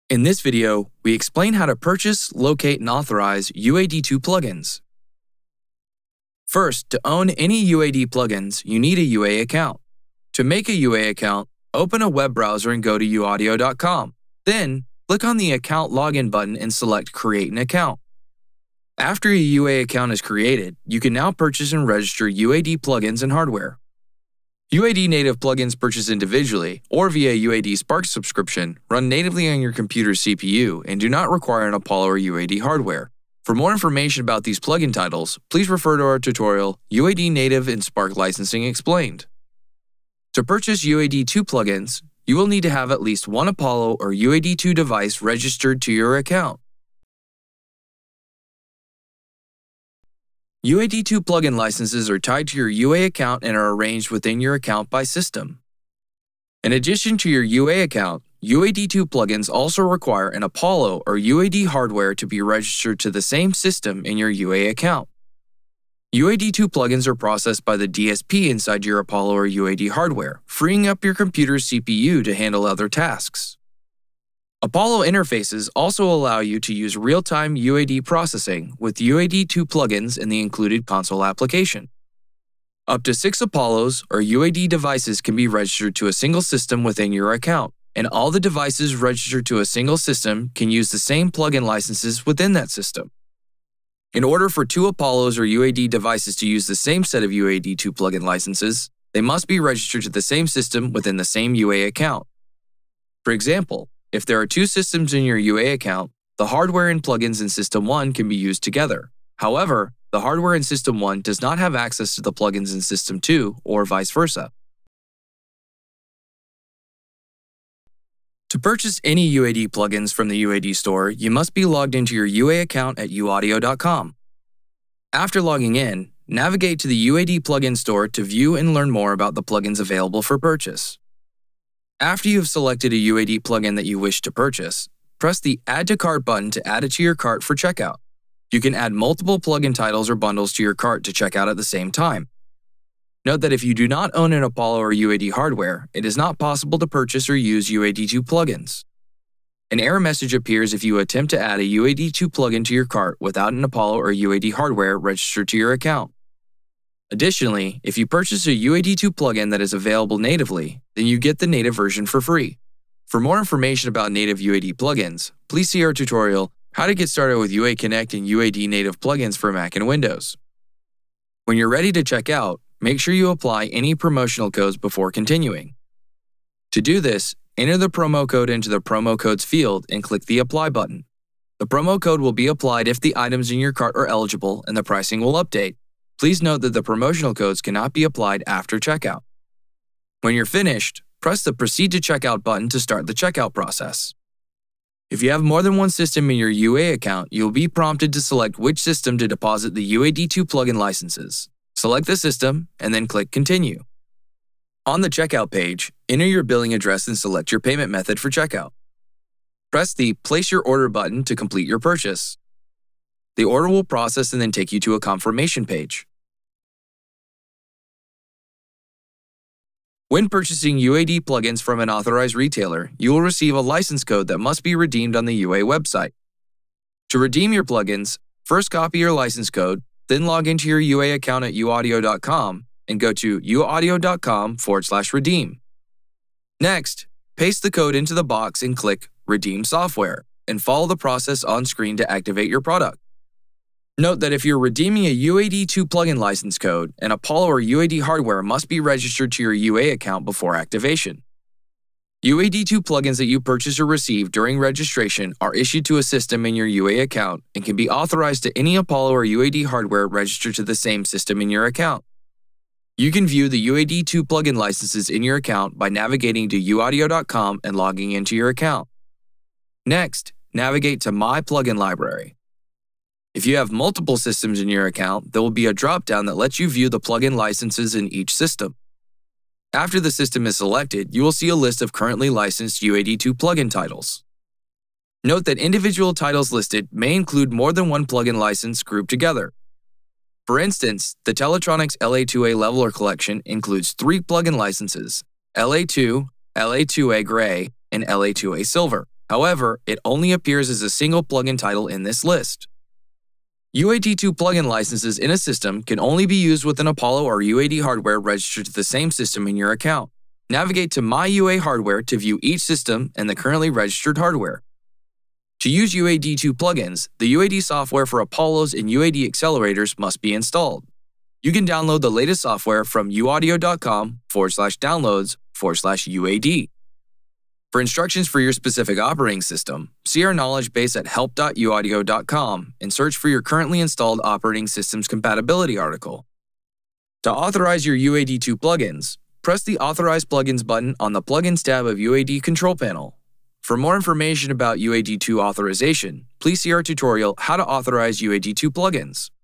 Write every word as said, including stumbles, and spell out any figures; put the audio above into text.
In this video, we explain how to purchase, locate, and authorize U A D two plugins. First, to own any U A D plugins, you need a U A account. To make a U A account, open a web browser and go to u audio dot com. Then, click on the Account Login button and select Create an Account. After a U A account is created, you can now purchase and register U A D plugins and hardware. U A D native plugins purchased individually or via U A D Spark subscription run natively on your computer's C P U and do not require an Apollo or U A D hardware. For more information about these plugin titles, please refer to our tutorial, U A D Native and Spark Licensing Explained. To purchase U A D two plugins, you will need to have at least one Apollo or U A D two device registered to your account. U A D two plugin licenses are tied to your U A account and are arranged within your account by system. In addition to your U A account, U A D two plugins also require an Apollo or U A D hardware to be registered to the same system in your U A account. U A D two plugins are processed by the D S P inside your Apollo or U A D hardware, freeing up your computer's C P U to handle other tasks. Apollo interfaces also allow you to use real-time U A D processing with U A D two plugins in the included console application. Up to six Apollos or U A D devices can be registered to a single system within your account, and all the devices registered to a single system can use the same plugin licenses within that system. In order for two Apollos or U A D devices to use the same set of U A D two plugin licenses, they must be registered to the same system within the same U A account. For example, if there are two systems in your U A account, the hardware and plugins in System one can be used together. However, the hardware in System one does not have access to the plugins in System two, or vice versa. To purchase any U A D plugins from the U A D store, you must be logged into your U A account at u audio dot com. After logging in, navigate to the U A D plugin store to view and learn more about the plugins available for purchase. After you have selected a U A D plugin that you wish to purchase, press the Add to Cart button to add it to your cart for checkout. You can add multiple plugin titles or bundles to your cart to check out at the same time. Note that if you do not own an Apollo or U A D hardware, it is not possible to purchase or use U A D two plugins. An error message appears if you attempt to add a U A D two plugin to your cart without an Apollo or U A D hardware registered to your account. Additionally, if you purchase a U A D two plugin that is available natively, then you get the native version for free. For more information about native U A D plugins, please see our tutorial, How to Get Started with U A Connect and U A D Native Plugins for Mac and Windows. When you're ready to check out, make sure you apply any promotional codes before continuing. To do this, enter the promo code into the promo codes field and click the Apply button. The promo code will be applied if the items in your cart are eligible and the pricing will update. Please note that the promotional codes cannot be applied after checkout. When you're finished, press the Proceed to Checkout button to start the checkout process. If you have more than one system in your U A account, you'll be prompted to select which system to deposit the U A D two plugin licenses. Select the system, and then click Continue. On the checkout page, enter your billing address and select your payment method for checkout. Press the Place Your Order button to complete your purchase. The order will process and then take you to a confirmation page. When purchasing U A D plugins from an authorized retailer, you will receive a license code that must be redeemed on the U A website. To redeem your plugins, first copy your license code, then log into your U A account at u audio dot com and go to u audio dot com forward slash redeem. Next, paste the code into the box and click Redeem Software, and follow the process on screen to activate your product. Note that if you're redeeming a U A D two plugin license code, an Apollo or U A D hardware must be registered to your U A account before activation. U A D two plugins that you purchase or receive during registration are issued to a system in your U A account and can be authorized to any Apollo or U A D hardware registered to the same system in your account. You can view the U A D two plugin licenses in your account by navigating to u audio dot com and logging into your account. Next, navigate to My Plugin Library. If you have multiple systems in your account, there will be a drop-down that lets you view the plugin licenses in each system. After the system is selected, you will see a list of currently licensed U A D two plugin titles. Note that individual titles listed may include more than one plugin license grouped together. For instance, the Teletronics L A two A Leveler collection includes three plugin licenses, L A two, L A two A Gray, and L A two A Silver. However, it only appears as a single plugin title in this list. U A D two plugin licenses in a system can only be used with an Apollo or U A D hardware registered to the same system in your account. Navigate to My U A Hardware to view each system and the currently registered hardware. To use U A D two plugins, the U A D software for Apollos and U A D accelerators must be installed. You can download the latest software from uaudio.com forward slash downloads forward slash UAD. For instructions for your specific operating system, see our knowledge base at help dot uaudio dot com and search for your currently installed operating system's compatibility article. To authorize your U A D two plugins, press the Authorize Plugins button on the Plugins tab of U A D Control Panel. For more information about U A D two authorization, please see our tutorial How to Authorize U A D two Plugins.